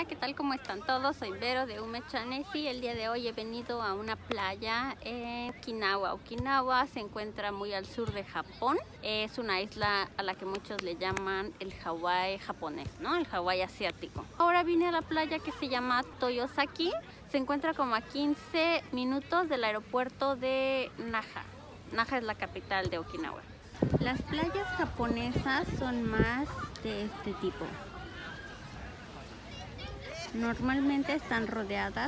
Hola, ¿qué tal? ¿Cómo están todos? Soy Vero de Umechane y el día de hoy he venido a una playa en Okinawa. Okinawa se encuentra muy al sur de Japón. Es una isla a la que muchos le llaman el Hawái japonés, ¿no? El Hawái asiático. Ahora vine a la playa que se llama Toyosaki. Se encuentra como a 15 minutos del aeropuerto de Naha. Naha es la capital de Okinawa. Las playas japonesas son más de este tipo. Normalmente están rodeadas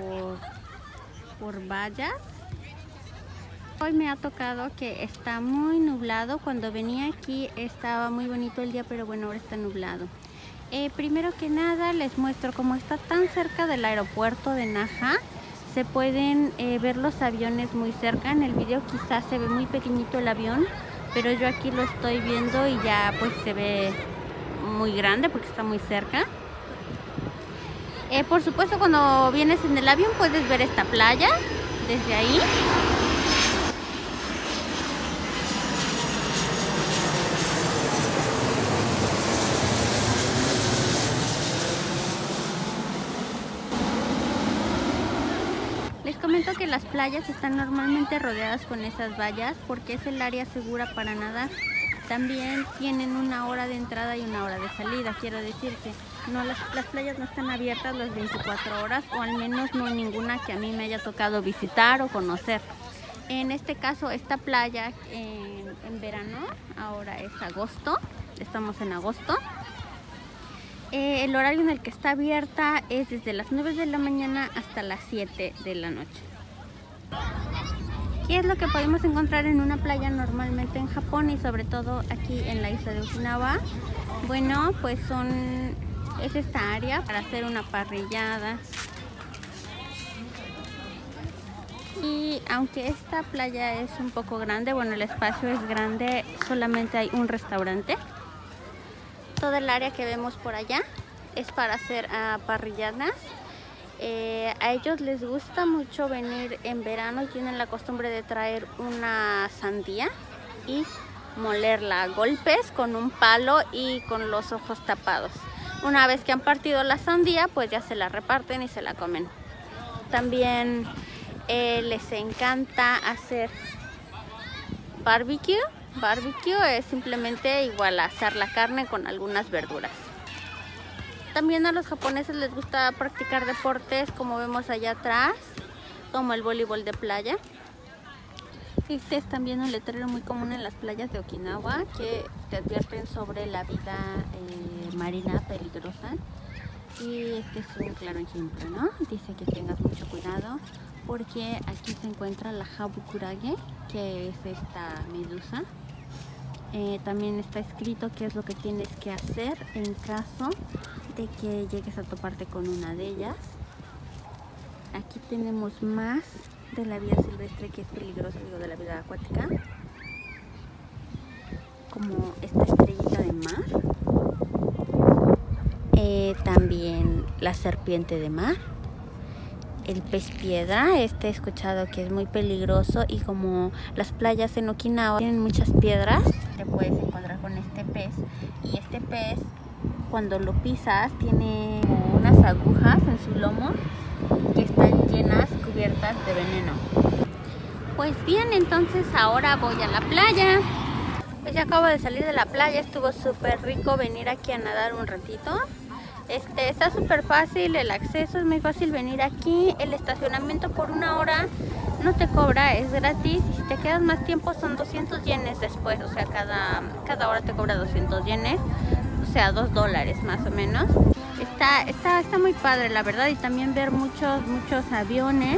por vallas. Hoy me ha tocado que está muy nublado. Cuando venía aquí estaba muy bonito el día, pero bueno, ahora está nublado. Primero que nada les muestro cómo está tan cerca del aeropuerto de Naha. Se pueden ver los aviones muy cerca. En el video quizás se ve muy pequeñito el avión, pero yo aquí lo estoy viendo y ya pues se ve muy grande porque está muy cerca. Por supuesto, cuando vienes en el avión puedes ver esta playa desde ahí. Les comento que las playas están normalmente rodeadas con esas vallas porque es el área segura para nadar. También tienen una hora de entrada y una hora de salida. Quiero decir que no, las playas no están abiertas las 24 horas, o al menos no ninguna que a mí me haya tocado visitar o conocer. En este caso, esta playa en verano, ahora es agosto, estamos en agosto. El horario en el que está abierta es desde las 9 de la mañana hasta las 7 de la noche. ¿Qué es lo que podemos encontrar en una playa normalmente en Japón y sobre todo aquí en la isla de Okinawa? Bueno, pues es esta área para hacer una parrillada. Y aunque esta playa es un poco grande, bueno, el espacio es grande, solamente hay un restaurante. Toda el área que vemos por allá es para hacer parrilladas. A ellos les gusta mucho venir en verano y tienen la costumbre de traer una sandía y molerla a golpes con un palo y con los ojos tapados. Una vez que han partido la sandía, pues ya se la reparten y se la comen. También les encanta hacer barbecue. Barbecue es simplemente igual a asar la carne con algunas verduras. También a los japoneses les gusta practicar deportes como vemos allá atrás, como el voleibol de playa. Este es también un letrero muy común en las playas de Okinawa que te advierten sobre la vida marina peligrosa. Y este es un claro ejemplo, ¿no? Dice que tengas mucho cuidado porque aquí se encuentra la Habukurage, que es esta medusa. También está escrito qué es lo que tienes que hacer en caso de que llegues a toparte con una de ellas. Aquí tenemos más de la vida silvestre que es peligrosa, digo, de la vida acuática, como esta estrellita de mar, también la serpiente de mar, el pez piedra. He escuchado que es muy peligroso y como las playas en Okinawa tienen muchas piedras, te puedes encontrar con este pez. Y este pez, cuando lo pisas, tiene unas agujas en su lomo que están llenas, cubiertas de veneno. Pues bien, entonces ahora voy a la playa. Pues ya acabo de salir de la playa, estuvo súper rico venir aquí a nadar un ratito. Está súper fácil, el acceso es muy fácil venir aquí. El estacionamiento por una hora no te cobra, es gratis. Y si te quedas más tiempo son 200 yenes después, o sea, cada hora te cobra 200 yenes, o sea, $2 más o menos. Está muy padre, la verdad, y también ver muchos aviones.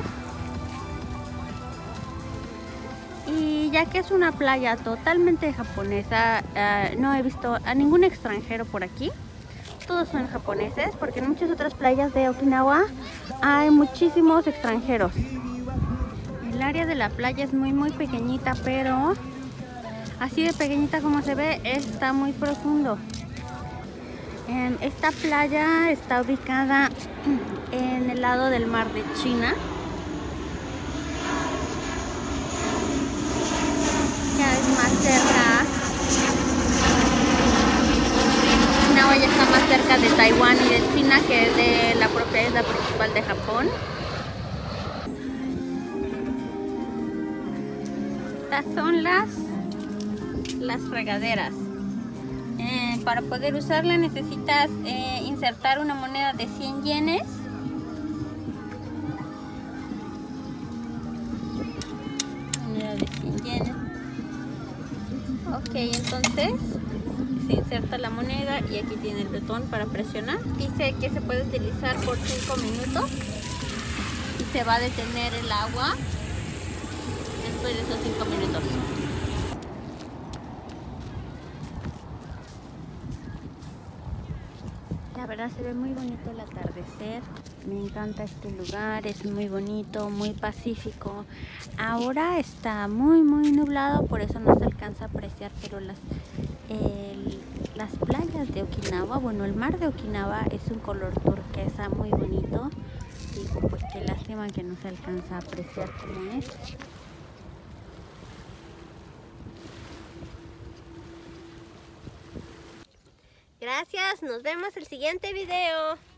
Y ya que es una playa totalmente japonesa, no he visto a ningún extranjero por aquí. Todos son japoneses, porque en muchas otras playas de Okinawa hay muchísimos extranjeros. El área de la playa es muy pequeñita, pero así de pequeñita como se ve, está muy profundo. Esta playa está ubicada en el lado del mar de China. Ya es más cerca. Okinawa ya está más cerca cerca de Taiwán y de China, que es de la propia isla principal de Japón. Estas son las fregaderas. Para poder usarla necesitas insertar una moneda de 100 yenes. Moneda de 100 yenes. Ok, entonces se inserta la moneda y aquí tiene el botón para presionar. Dice que se puede utilizar por 5 minutos y se va a detener el agua después de esos 5 minutos. La verdad se ve muy bonito el atardecer. Me encanta este lugar, es muy bonito, muy pacífico. Ahora está muy nublado, por eso no se alcanza a apreciar, pero las playas de Okinawa, bueno, el mar de Okinawa es un color turquesa muy bonito. Digo, pues qué lástima que no se alcanza a apreciar como es. Gracias, nos vemos el siguiente video.